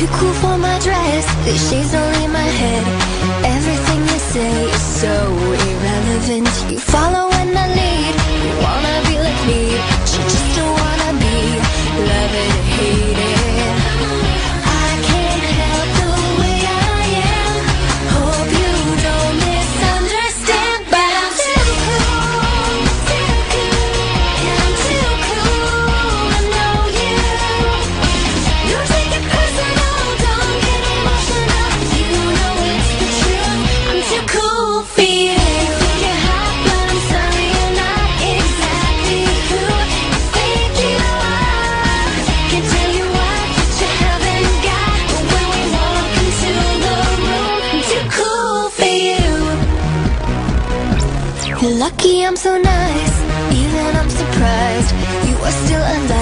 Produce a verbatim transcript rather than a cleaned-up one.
too cool for my dress. These shades don't leave my head. Everything you say is so irrelevant. You follow when I lead. You wanna be like me, but you just don't wanna be. Love it or hate it, I can't help the way I am. Hope you don't misunderstand, but I'm too cool, too cool. I'm too cool to know you. Don't take it personal, don't get emotional. You know it's the truth, I'm too cool for you. You're hot, but I'm sorry you're not exactly who you think you are. Can't tell you what you haven't got, but when we walk into the room, I'm too cool for you. You're lucky I'm so nice, even I'm surprised you are still alive.